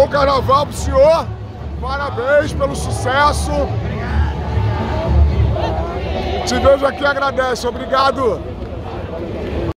bom carnaval pro senhor. Parabéns pelo sucesso. Te vejo aqui e agradece. Obrigado.